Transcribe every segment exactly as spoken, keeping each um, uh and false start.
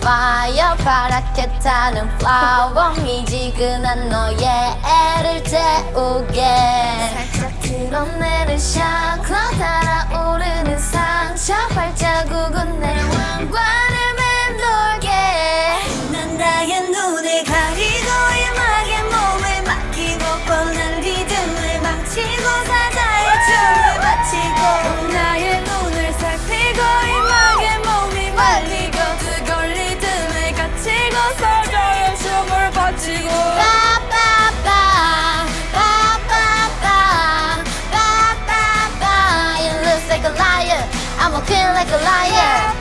fire 파랗게 타는 flower 미지근한 너의 애를 태우게 살짝 드러내는 샤클 달아오르는 상처 발자국은 내 왕관을 맴돌게 난 나의 눈을 가리고 음악에 몸을 맡기고 뻔한 리듬을 망치고 사자의 춤을 바치고 나의 눈을 살피고 음악에 몸이 말리고 뜨거운 리듬을 갖추고 사자의 춤을 바치고 빠빠빠 빠빠빠 빠빠빠 You look like a liar I'm a queen like a liar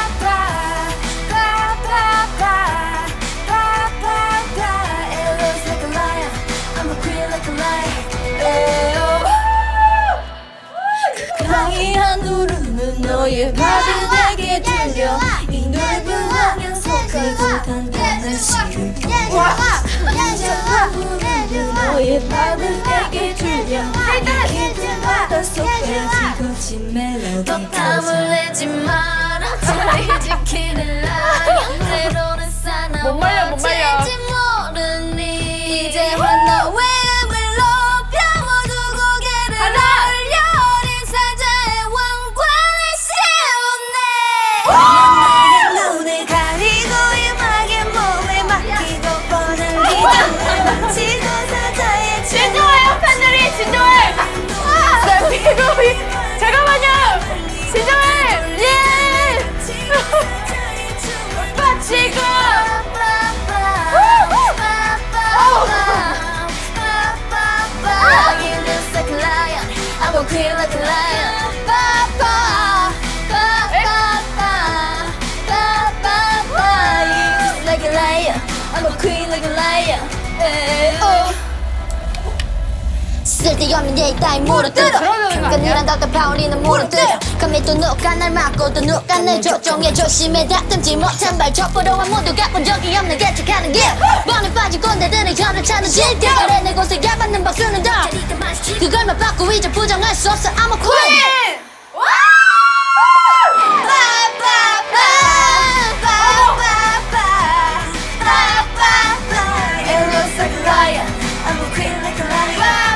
강의한 누르는 너의 바닥에 들려 이 넓은 왕연 속까지 단단한 시를 너의 바닥에 들려 이 깊은 바다 속까지 거친 멜로디까지 덕담을 내지 마라 자리 지키는 라이언 때로는 사나워질지 모르니 이제와 너의 진정해요 팬들이 진정해! 살피고 잠깐만요! 진정해! 예! 빠치고! You look like a lion I'm a queen like a lion Papa Papa Papa You look like a lion I'm a queen like a lion 쓸데없는 얘기 따위 물어뜯어 잠깐이란 답답한 우리는 물어뜯어 감히 또 누가 날 막고 또 누가 날 조종해 조심해 다듬지 못한 발 족보로와 모두가 본 적이 없는 개척하는 길 번에 빠진 꼰대들은 혀를 차는 질게 그래 내 곳에 야받는 박수는 더 그걸만 받고 이제 부정할 수 없어 I'm a queen It looks like a lion I'm a queen like a lion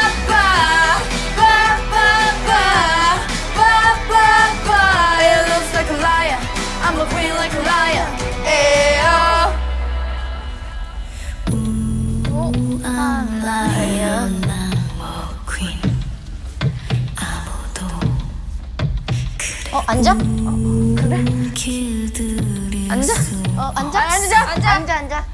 I'm a queen like a lion. Ayo. Ooh, I'm lion. I'm a queen. 어 앉아? 어, 그래? 앉아? 어 앉아? 앉아. 앉아 앉아 앉아.